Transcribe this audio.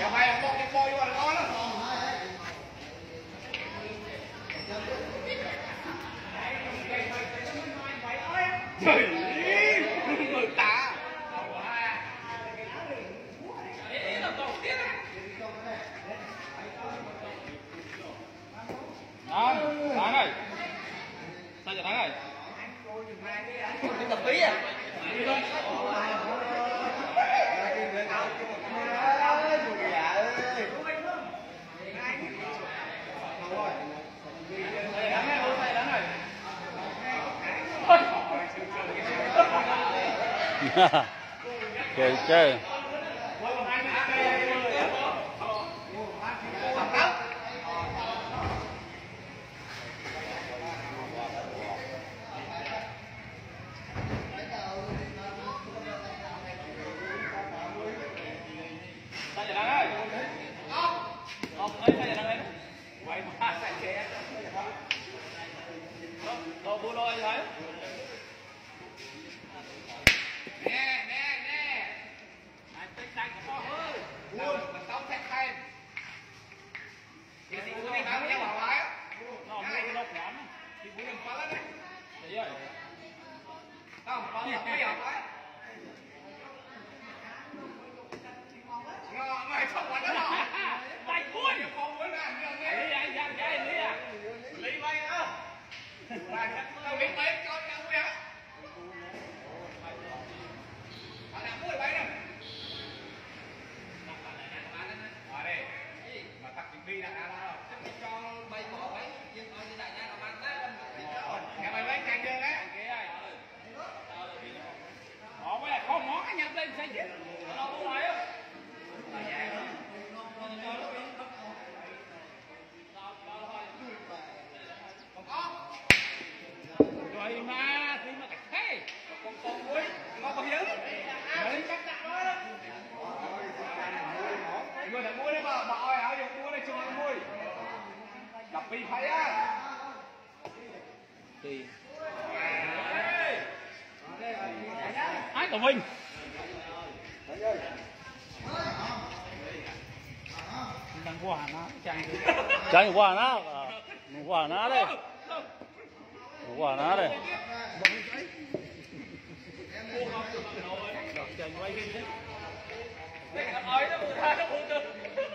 Thắng ơi. Sao giờ Thắng ơi? Tập tí à? Chơi chơi. Ai của mình đang quả nó Chẳng quả nó. Quả nó đây. Quả nó đây. Đây là ơi nó